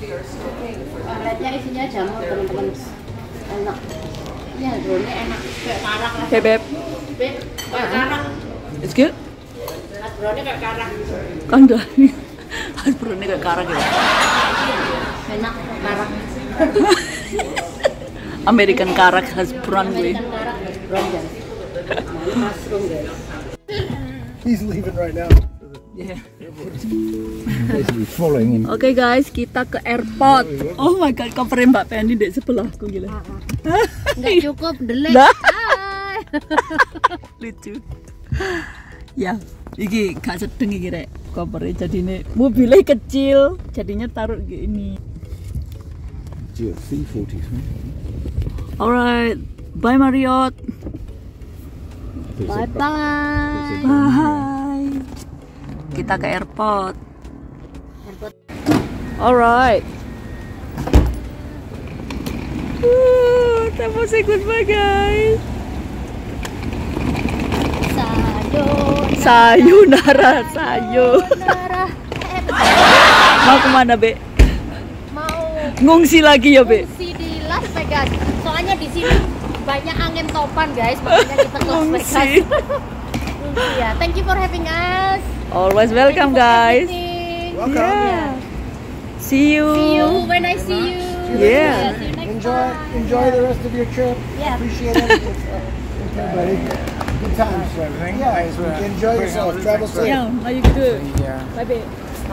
Lihatnya isinya jamur teman-teman. Enak. Ya, drone-nya enak. Kayak karak lah. Hey babe. Beb, kayak karak. It's good? Drone-nya kayak karak. Kan dah. Hasbro-nya kayak karak ya. Enak, karak. American karak Hasbro gue. American karak Hasbro guys. Mushroom guys. He's leaving right now. Yeah. Basically following him. Oke guys, kita ke airport. Oh my god, covernya Mbak Penny di sebelahku gila. Nggak cukup, delete. Dah. Hai. Lucu. Ya, iki gak sedeng iki rek. Covernya jadinya mobilnya kecil, jadinya taruh gini. C40s, man. Alright, bye Marriott. Bye bye. Bye. Kita ke airport. Airport. Alright. Kita mau say goodbye guys. Sayonara, Sayonara. Mau kemana Be? Mau Ngungsi lagi ya Be? ngungsi di Las Vegas. Soalnya di sini banyak angin topan guys, makanya kita ke Las Vegas. Ngungsi. Ngungsi ya. Thank you for having us. Always welcome guys. Welcome. Yeah. See you. See you when I see you. Yeah. See you next Enjoy, time. enjoy the rest of your trip. Yeah. Appreciate it. Okay, buddy. Good times. Yeah, enjoy yourself. Travel safe. Yeah, how you do? Yeah. Bye Be.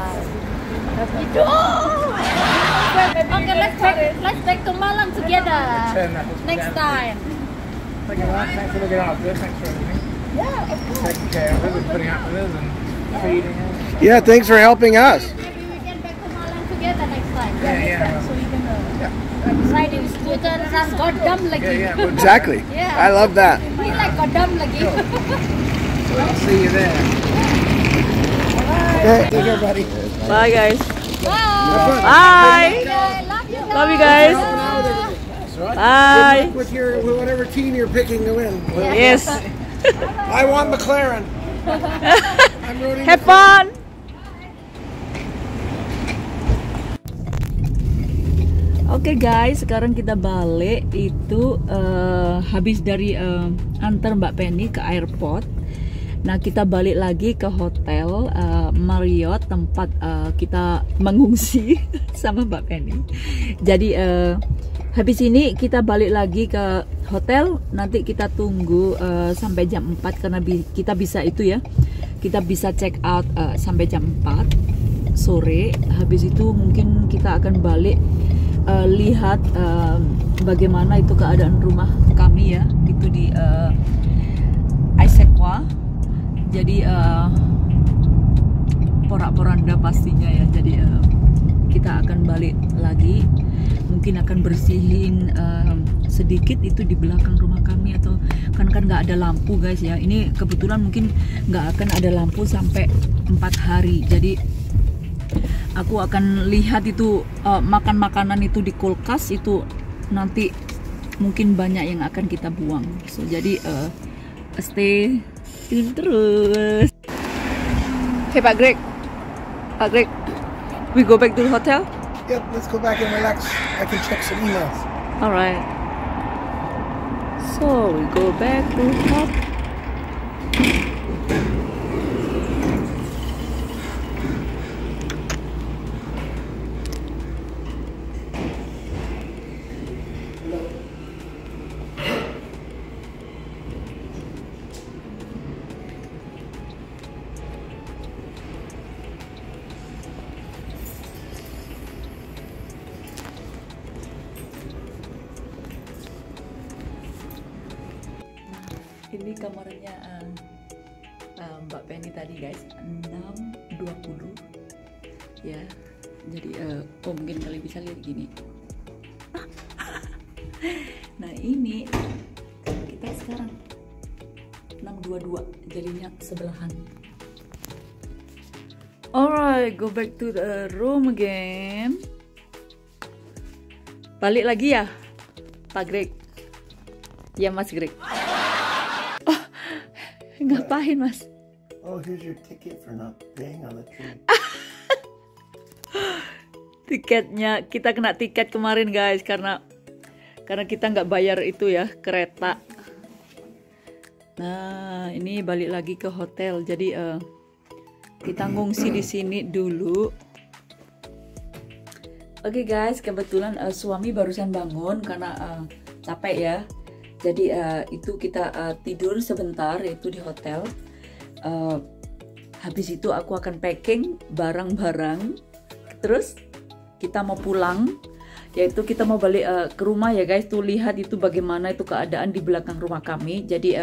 Okay, let's back to Malang together next time. Thanks for looking after us. Thanks for everything. Yeah, of course. Taking care of us and putting up with us and feeding us. Yeah, thanks for helping us. Maybe we can back to Malang together next time. Yeah. So we can riding scooter dan godam lagi. Yeah. Exactly. Yeah. I love that. We like godam lagi. I'll see you there. Okay, take care, buddy. Bye guys. Bye. Bye. Love you guys. Love you guys. Bye. With your whatever team you're picking to win. Yes. I want McLaren. I'm rooting. Have fun. Oke guys, sekarang kita balik itu habis dari antar Mbak Penny ke airport. Nah kita balik lagi ke hotel Marriott tempat kita mengungsi sama Mbak Penny. Jadi habis ini kita balik lagi ke hotel. Nanti kita tunggu sampai jam 4 karena kita bisa itu ya. Kita bisa check out sampai jam 4 sore. Habis itu mungkin kita akan balik lihat bagaimana itu keadaan rumah kami ya. Itu di Issaquah. Jadi porak-poranda pastinya ya. Jadi kita akan balik lagi, mungkin akan bersihin sedikit itu di belakang rumah kami, atau kan nggak ada lampu guys ya. Ini kebetulan mungkin nggak akan ada lampu sampai 4 hari. Jadi aku akan lihat itu makan makanan itu di kulkas itu nanti mungkin banyak yang akan kita buang. So, jadi stay tune terus. Hey Pak Greg, we go back to the hotel. Yep, let's go back and relax. I can check some emails. All right. So we go back to hotel. Ini kamarnya Mbak Penny tadi guys, 620 ya. Jadi mungkin kalian bisa lihat gini. Nah ini kita sekarang 622, jadinya sebelahan. Alright, go back to the room again. Balik lagi ya Pak Greg. Ya Mas Greg. Ngapain Mas? Oh, here's your ticket for not paying on the tree. tiketnya. Kita kena tiket kemarin guys karena kita nggak bayar itu ya, kereta. Nah, ini balik lagi ke hotel. Jadi kita ngungsi di sini dulu. Oke guys, kebetulan suami barusan bangun karena capek ya. Jadi itu kita tidur sebentar yaitu di hotel. Habis itu aku akan packing barang-barang. Terus kita mau pulang, yaitu kita mau balik ke rumah ya guys. Tuh lihat itu bagaimana itu keadaan di belakang rumah kami. Jadi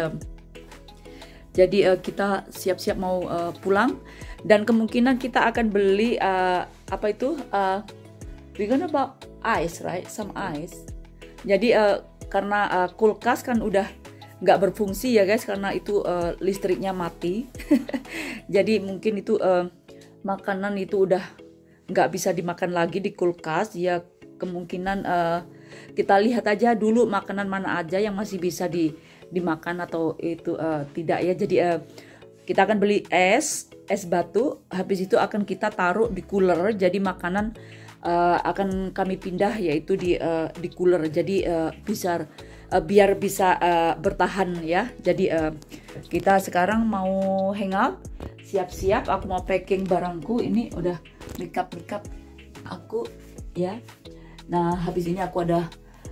kita siap-siap mau pulang, dan kemungkinan kita akan beli apa itu? We're gonna buy ice, right? Some ice. Jadi karena kulkas kan udah nggak berfungsi ya guys, karena itu listriknya mati. Jadi mungkin itu makanan itu udah nggak bisa dimakan lagi di kulkas ya. Kemungkinan kita lihat aja dulu makanan mana aja yang masih bisa dimakan atau itu tidak ya. Jadi kita akan beli es batu, habis itu akan kita taruh di cooler. Jadi makanan akan kami pindah yaitu di cooler. Jadi biar bisa bertahan ya. Jadi kita sekarang mau hangout, siap-siap. Aku mau packing barangku. Ini udah makeup aku ya. Nah habis ini aku ada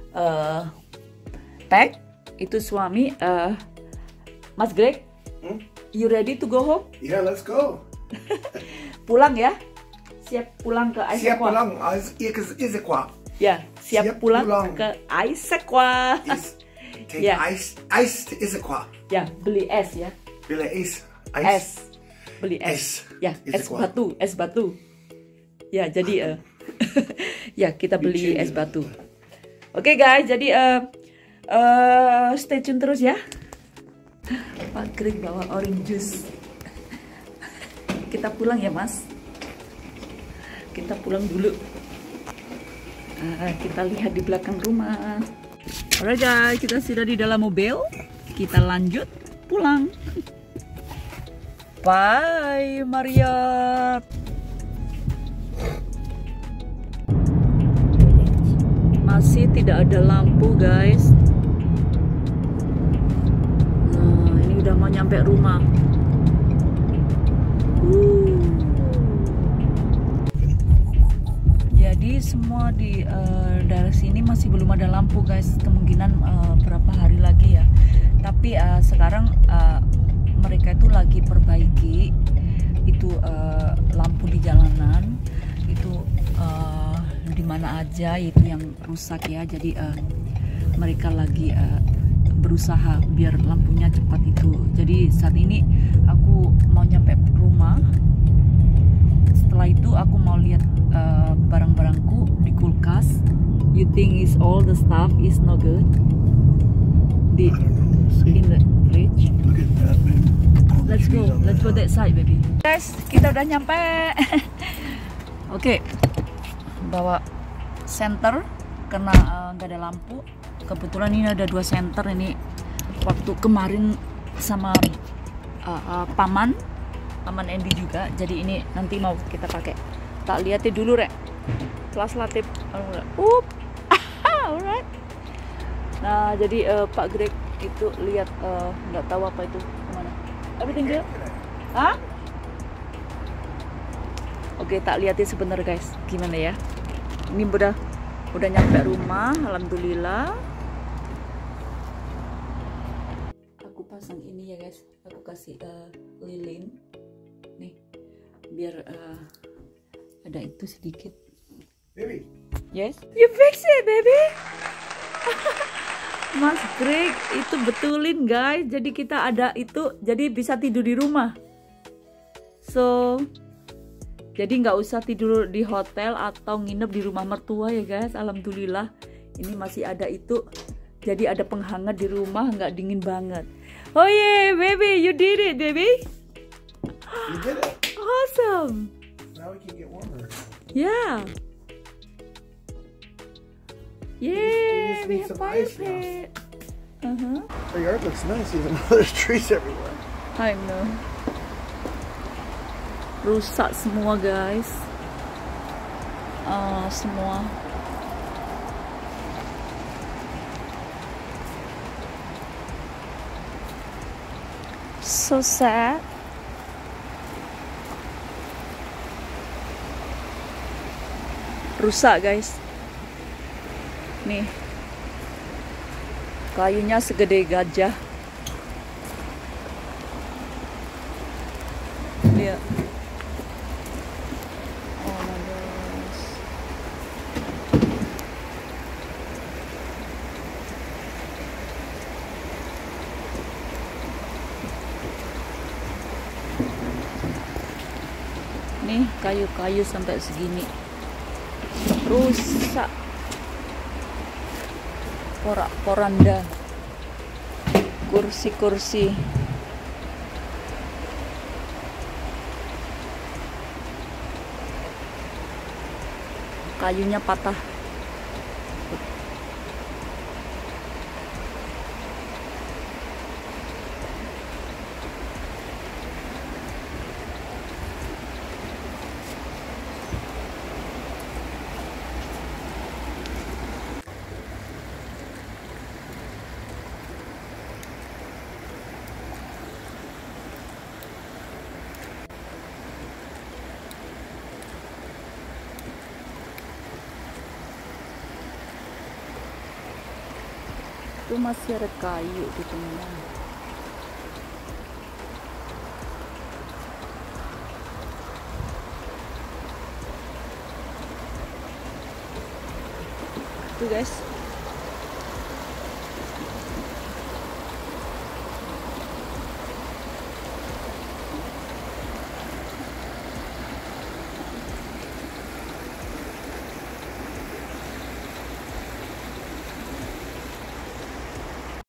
pack. Itu suami Mas Greg, you ready to go home? Yeah, let's go. Pulang ya. Siap pulang ke Aisequa. Siap pulang ke Aisequa. Ya, siap pulang ke Aisequa. Take Ya. ice to Aisequa. Ya, beli es ya. Beli es. Beli es. Ya, Aisequa. es batu. Ya, jadi ya kita beli es batu. Oke guys, jadi stay tune terus ya. Pak Greg bawa orange juice. Kita pulang ya Mas. Kita pulang dulu. Kita lihat di belakang rumah. Alright guys, kita sudah di dalam mobil. Kita lanjut pulang. Bye Maria. Masih tidak ada lampu guys. Nah, ini udah mau nyampe rumah. Jadi semua di daerah sini masih belum ada lampu guys. Kemungkinan berapa hari lagi ya. Tapi sekarang mereka itu lagi perbaiki itu lampu di jalanan. Itu di mana aja itu yang rusak ya. Jadi mereka lagi berusaha biar lampunya cepat itu. Jadi saat ini aku mau nyampe rumah. Setelah itu aku mau lihat barang-barangku di kulkas. You think is all the stuff is no good? In the fridge. Look at that, man. Let's go that side, baby. Guys, kita udah nyampe. Oke, bawa senter karena nggak ada lampu. Kebetulan ini ada 2 senter ini. Waktu kemarin sama paman Andy juga. Jadi ini nanti mau kita pakai. Tak lihatnya dulu rek. Kelas latip. Alright. Nah jadi Pak Greg itu lihat nggak tahu apa itu kemana. Everything good? Hah? Oke, tak lihatnya sebentar guys. Gimana ya? Ini udah nyampe rumah. Alhamdulillah. Aku pasang ini ya guys. Aku kasih lilin. Nih, biar ada itu sedikit. Baby. Yes? You fix it, baby. Mas Greg itu betulin guys. Jadi kita ada itu, jadi bisa tidur di rumah. So, jadi nggak usah tidur di hotel atau nginep di rumah mertua ya guys. Alhamdulillah ini masih ada itu. Jadi ada penghangat di rumah, nggak dingin banget. Oh yeah, baby, you did it, baby. You did it. Awesome. Now we can get warmer. Yeah. Yeah, just we need have some ice now. fireplace. Our yard looks nice. There's trees everywhere. I know. Rusak semua guys. semua. So sad. Rusak guys. Nih, kayunya segede gajah. Lihat. Oh my gosh. Nih, kayu-kayu sampai segini. Rusak. Porak-poranda. Kursi-kursi. Kayunya patah. Itu masih ada kayu di tengah. Tuh guys.